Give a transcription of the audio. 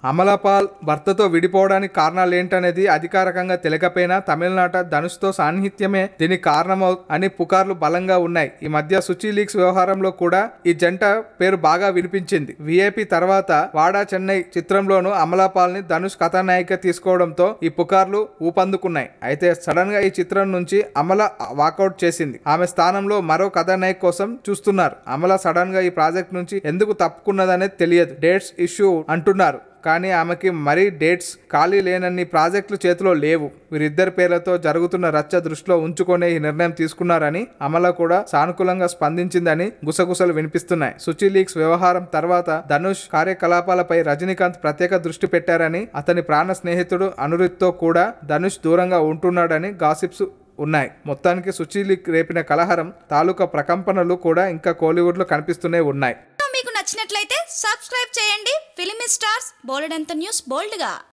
అమలాపాల్ భర్తతో విడిపోవడానికి కారణాలేంటనేది అధికారికంగా తెలియకపోయినా తమిళనాట ధనుష్తో సాన్నిహిత్యమే దీనికి కారణం అని పుకార్లు బలంగా ఉన్నాయి. ఈ మధ్య సుచి లీక్స్ వ్యవహారంలో కూడా ఈ జంట పేరు బాగా వినిపించింది. విఐపి తర్వాత వాడా చెన్నై చిత్రంలోనూ అమలాపాల్ ని ధనుష్ కథానాయిక తీసుకోవడంతో ఈ పుకార్లు ఊపందుకున్నాయి. అయితే సడన్ గా ఈ చిత్రం నుంచి అమల వాకౌట్ చేసింది. ఆమె స్థానంలో మరో కథానాయిక కోసం చూస్తున్నారు. అమల సడన్ గా ఈ ప్రాజెక్ట్ నుంచి ఎందుకు తప్పుకున్నదనేది తెలియదు. డేట్స్ ఇష్యూ అంటున్నారు, కానీ ఆమెకి మరీ డేట్స్ ఖాళీ లేనన్ని ప్రాజెక్టులు చేతిలో లేవు. వీరిద్దరి పేర్లతో జరుగుతున్న రచ్చ దృష్టిలో ఉంచుకునే ఈ నిర్ణయం తీసుకున్నారని అమల కూడా సానుకూలంగా స్పందించిందని గుసగుసలు వినిపిస్తున్నాయి. సుచి లీక్స్ వ్యవహారం తర్వాత ధనుష్ కార్యకలాపాలపై రజనీకాంత్ ప్రత్యేక దృష్టి పెట్టారని, అతని ప్రాణ స్నేహితుడు అనురిత్తో కూడా ధనుష్ దూరంగా ఉంటున్నాడని గాసిప్స్ ఉన్నాయి. మొత్తానికి సుచి లీక్ రేపిన కలహరం తాలూకా ప్రకంపనలు కూడా ఇంకా కోలీవుడ్ లో కనిపిస్తూనే ఉన్నాయి. మీకు నచ్చినట్లయితే సబ్స్క్రైబ్ చేయండి. ఫిలిమి స్టార్స్ బోలెడంత న్యూస్ బోల్డ్ గా.